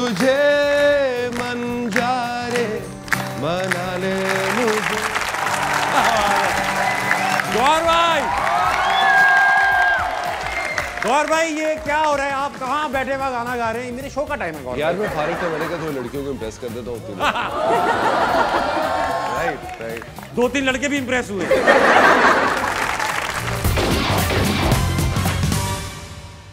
तुझे मन जा रे मना ले मुझे। गौर भाई ये क्या हो रहा है? आप कहाँ बैठे हुए गाना गा रहे हैं? मेरे शो का टाइम है गौर। यार मैं फारिग था, मैंने कहा थोड़ी लड़कियों को इम्प्रेस कर देता हूँ। Right right. 2-3 लड़के भी इम्प्रेस हुए।